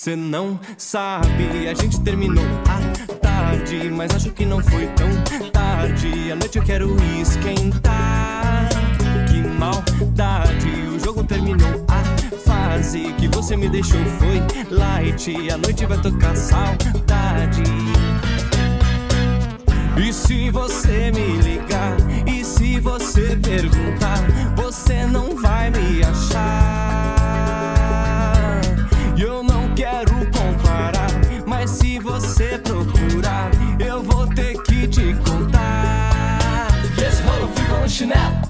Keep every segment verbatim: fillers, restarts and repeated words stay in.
Cê não sabe, a gente terminou à tarde, mas acho que não foi tão tarde. À noite eu quero esquentar. Que maldade, o jogo terminou. A fase que você me deixou foi light. A noite vai tocar saudade. E se você me ligar, e se você perguntar, você não vai me achar. Eu não quero comparar, mas se você procurar, eu vou ter que te contar. E esse rolo ficou no chinelo.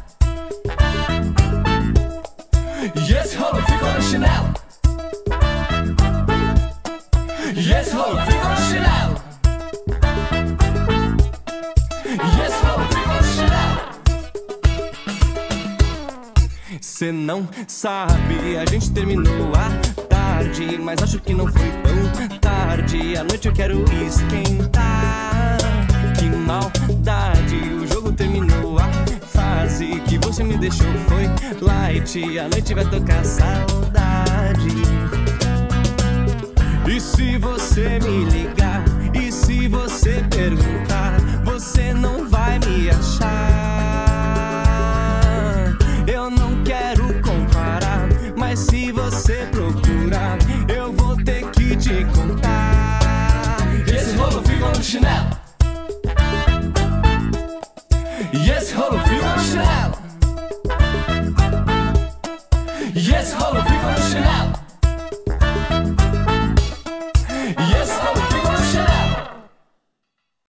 E esse rolo ficou no chinelo. E esse rolo ficou no chinelo. E esse rolo ficou no chinelo. Cê não sabe, a gente terminou à tarde, mas acho que não foi tão tarde. À noite eu quero esquentar. Que maldade, o jogo terminou. A fase que você me deixou foi light. A noite vai tocar saudade. E se você me ligar, e se você perguntar, você não vai me achar. Eu não quero comparar, mas se você procurar, eu vou ter que te contar. E esse rolo ficou no chinelo. E esse rolo ficou no chinelo. E esse rolo ficou no chinelo.